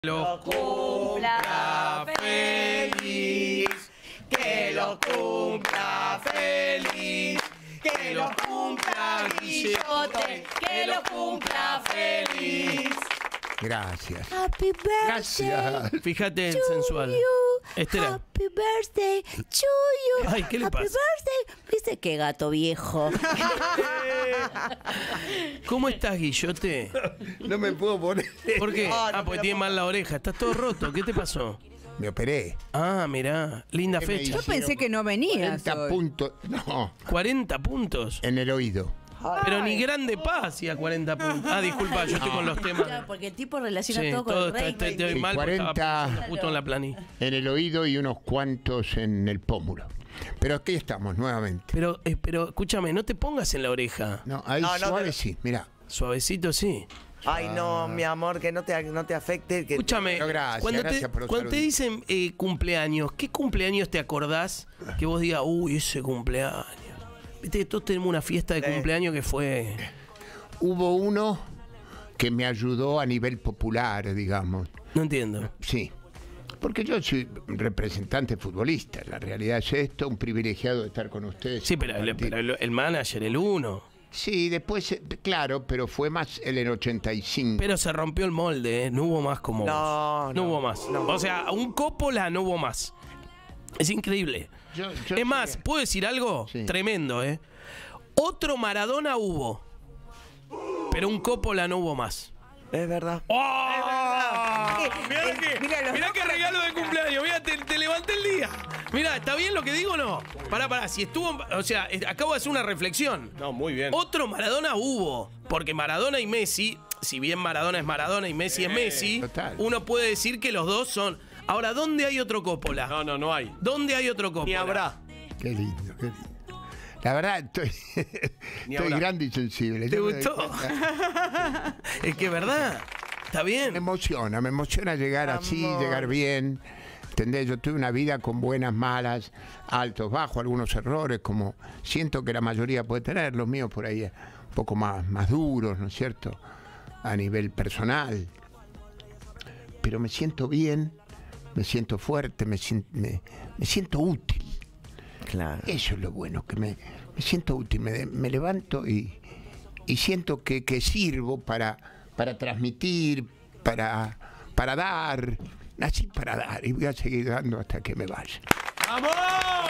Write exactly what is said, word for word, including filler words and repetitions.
Lo cumpla feliz, que lo cumpla feliz, que lo cumpla Guillote, que lo cumpla feliz. Gracias. Happy birthday. Gracias. Fíjate en to sensual. you. Este era. Happy birthday to you. Ay, ¿qué le Happy pasa? birthday. ¿Viste qué gato viejo? ¿Cómo estás, Guillote? No me puedo poner. ¿Por qué? No, no ah, te porque la tiene pongo. mal la oreja. Estás todo roto. ¿Qué te pasó? Me operé. Ah, mirá. Linda ¿Qué me fecha. Yo pensé que no venías cuarenta hoy. puntos. No, cuarenta puntos. en el oído. Pero ni Grande Paz hacía cuarenta puntos. Ah, disculpa, yo estoy con los temas. Claro, porque el tipo relaciona Sí, todo con todo el está, rey. está- estoy Y mal porque estaba cuarenta. pensando justo en la planilla. En el oído y unos cuantos en el pómulo. Pero aquí estamos nuevamente. Pero, eh, pero escúchame, no te pongas en la oreja. No, ahí No, no, suave pero- sí, mira. Suavecito, sí. Ay, no, mi amor, que no te, no te afecte. Que Escúchame, Pero gracias, cuando, gracias te, por usar cuando te un- dicen eh, cumpleaños, ¿qué cumpleaños te acordás que vos digas, uy, ese cumpleaños? Viste que todos tenemos una fiesta de Sí. cumpleaños que fue... Hubo uno que me ayudó a nivel popular, digamos. No entiendo. Sí. Porque yo soy representante futbolista. La realidad es esto, un privilegiado de estar con ustedes. Sí, pero el, pero el- el manager, el uno. Sí, después, eh, claro, pero fue más el en ochenta y cinco. Pero se rompió el molde, ¿eh? No hubo más como No, vos. No, no, hubo más. no. O sea, un Coppola no hubo más. Es increíble. Yo- yo es más, sé- ¿puedo decir algo? Sí. Tremendo, ¿eh? Otro Maradona hubo. Pero un Coppola no hubo más. Es verdad. ¡Oh! Mirá, Eh, que, mira los mirá dos qué regalo de cumpleaños. Mirá, te, te levanté el día. Mirá, ¿está bien lo que digo o no? Pará, pará. Si estuvo. O sea, eh, acabo de hacer una reflexión. No, muy bien. Otro Maradona hubo. Porque Maradona y Messi, si bien Maradona es Maradona y Messi es Messi, total. uno puede decir que los dos son. Ahora, ¿dónde hay otro Coppola? No, no, no hay. ¿Dónde hay otro Coppola? Ni habrá. Qué lindo, qué lindo. La verdad, estoy, Ni estoy hablar. grande y sensible. ¿Te Yo me doy gustó? cuenta. Es que verdad. Está Me bien. emociona, me emociona llegar así, Amor. llegar bien. ¿Entendés? Yo tuve una vida con buenas, malas, altos, bajos, algunos errores, como siento que la mayoría puede tener, los míos por ahí un poco más, más duros, ¿no es cierto? A nivel personal. Pero me siento bien, me siento fuerte, me, sien- me, me siento útil. Claro. Eso es lo bueno, que me, me siento útil, me, me levanto y, y siento que, que sirvo para, para transmitir, para, para dar, nací para dar y voy a seguir dando hasta que me vaya. ¡Vamos!